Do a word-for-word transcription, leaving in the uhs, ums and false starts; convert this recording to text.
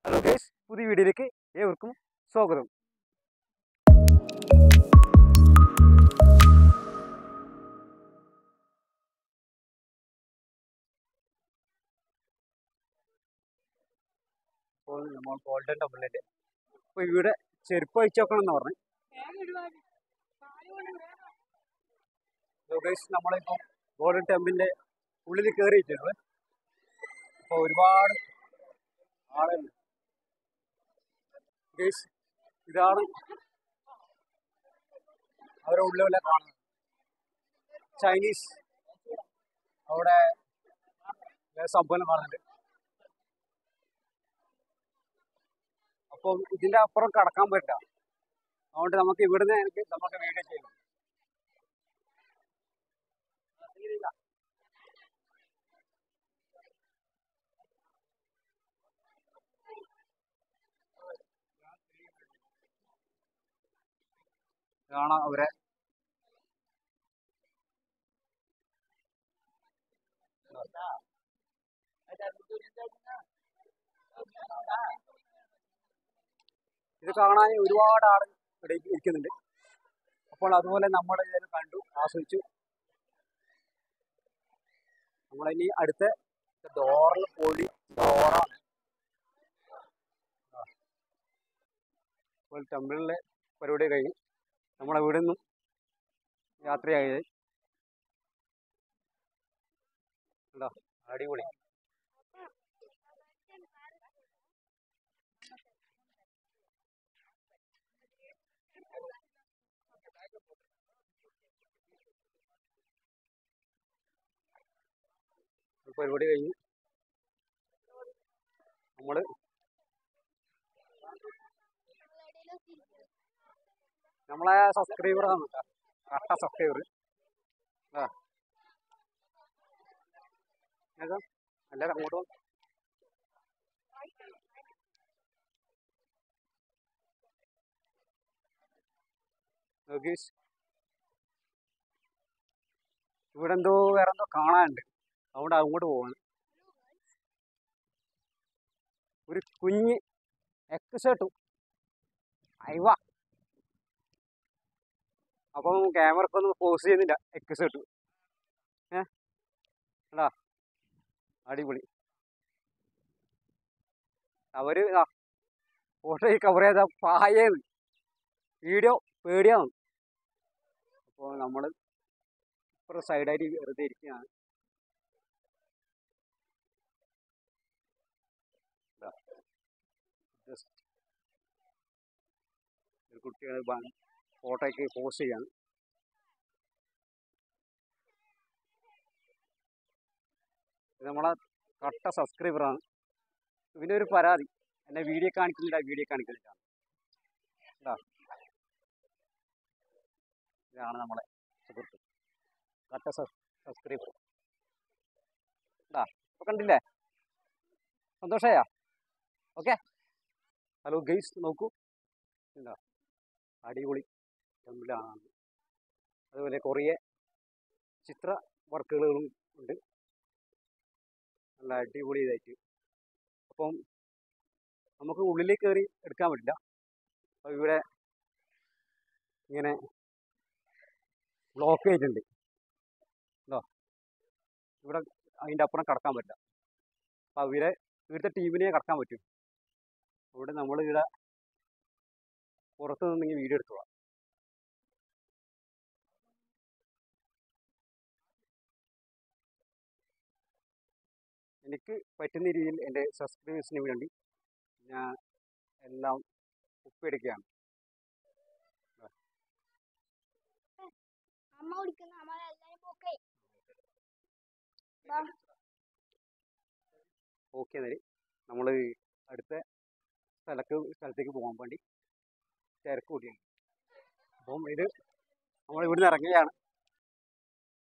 Hello guys, പുതിയ വീഡിയോയിലേക്ക് ഏവർക്കും സ്വാഗതം. ഇപ്പോൾ നമ്മൾ ഗോൾഡൻ ടെമ്പിളിലേക്ക് അപ്പോൾ ഇവിടെ ചെരുപ്പ് അഴിച്ചു നോക്കണം എന്ന് പറഞ്ഞു. ഹലോ ഗൈസ്, നമ്മളിപ്പോൾ ഗോൾഡൻ ടെമ്പിളിൻ്റെ ഉള്ളിൽ കയറി വെച്ചിട്ടുണ്ട്. അപ്പോൾ ഒരുപാട് ആളുണ്ട് ഗൈസ്. ഇതാണ് അവരുടെ ഉള്ളിലെ കാണുന്നത്. ചൈനീസ് അവിടെ സംഭവം കാണുന്നുണ്ട്. അപ്പം ഇതിൻ്റെ അപ്പുറം കടക്കാൻ പറ്റില്ല. അതുകൊണ്ട് നമുക്ക് ഇവിടുന്ന് എനിക്ക് നമുക്ക് വീഡിയോ ചെയ്യണം. കാണാം അവരെ. ഇത് കാണാൻ ഒരുപാട് ആൾ ഇവിടെ ഇരിക്കുന്നുണ്ട്. അപ്പോൾ അതുപോലെ നമ്മൾ ഇതിൽ കണ്ടു ആസ്വദിച്ചു. നമ്മളിനി അടുത്ത ഡോറിൽ പോയി ഡോറാണ്. അപ്പോൾ ടെമ്പിളിലെ പരിപാടി കഴിഞ്ഞ് നമ്മളെ ഇവിടെ നിന്നും യാത്രയായത്. ഉണ്ടോ, അടിപൊളി. പരിപാടി കഴിഞ്ഞ് നമ്മള് നമ്മളെ സബ്സ്ക്രൈബറാണ് കേട്ടോ, കട്ട സബ്സ്ക്രൈബർ. ആ എല്ലാവരും അങ്ങോട്ട് വന്നു. നോക്കീസ്, ഇവിടെ എന്തോ വേറെ എന്തോ കാണാനുണ്ട്. അതുകൊണ്ട് അങ്ങോട്ട് പോവാണ്. ഒരു കുഞ്ഞ് എക്സേട്ടു അയവ. അപ്പം ക്യാമറക്കൊന്നും പോസ് ചെയ്യുന്നില്ല. എക്സേട്ടു ഏ അതാ അടിപൊളി. അവര് ആ ഫോട്ടോ കവർ ചെയ്ത പായേന്ന് വീഡിയോ പേടിയാണ്. അപ്പോൾ നമ്മൾ ഇപ്പുറം സൈഡായിട്ട് വെറുതെ ഇരിക്കുകയാണ്. ജസ്റ്റ് ഒരു കുട്ടികൾ ഫോട്ടോയ്ക്ക് പോസ്റ്റ് ചെയ്യാണ്. ഇത് നമ്മളെ കട്ട സബ്സ്ക്രൈബറാണ്. പിന്നെ ഒരു പരാതി, എന്നെ വീഡിയോ കാണിക്കുന്നില്ല വീഡിയോ കാണിക്കുന്നില്ല. ഇതാണ് നമ്മളെ സുഹൃത്ത്, കട്ട സബ്സ്ക്രൈബർ. ഇതാ ഇപ്പൊ കണ്ടില്ലേ, സന്തോഷമായാ? ഓക്കെ. ഹലോ ഗൈസ്, നോക്കൂ, എന്താ അടിപൊളി ടെമ്പിളാണ്. അതുപോലെ കുറേ ചിത്ര വർക്കുകളും ഉണ്ട്, നല്ല അടിപൊളി ഇതായിട്ട്. അപ്പം നമുക്ക് ഉള്ളിലേക്ക് കയറി എടുക്കാൻ പറ്റില്ല. അപ്പോൾ ഇവിടെ ഇങ്ങനെ ബ്ലോക്ക് ചെയ്തിട്ടുണ്ട്. ഉണ്ടോ, ഇവിടെ അതിൻ്റെ അപ്പുറം കടക്കാൻ പറ്റില്ല. അപ്പോൾ ഇവിടെ ഇവിടുത്തെ ടീമിനെ കടക്കാൻ പറ്റും. അവിടെ നമ്മൾ ഇവിടെ പുറത്ത് നിന്നെങ്കിൽ വീഡിയോ എടുത്തോളാം. എനിക്ക് പറ്റുന്ന രീതിയിൽ എൻ്റെ സബ്സ്ക്രൈബേഴ്സിന് വേണ്ടി ഞാൻ എല്ലാം ഒപ്പിയെടുക്കുകയാണ്. ഓക്കെ, എന്നാൽ നമ്മൾ അടുത്ത സ്ഥലത്ത് സ്ഥലത്തേക്ക് പോകാൻ വേണ്ടി തിരക്ക് കൂട്ടിയാണ്. അപ്പം ഇത് നമ്മൾ ഇവിടുന്ന് ഇറങ്ങുകയാണ്.